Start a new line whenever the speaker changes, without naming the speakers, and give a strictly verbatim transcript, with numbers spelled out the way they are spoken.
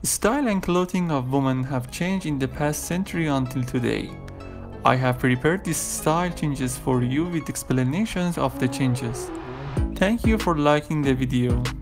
Style and clothing of women have changed in the past century until today. I have prepared these style changes for you with explanations of the changes. Thank you for liking the video.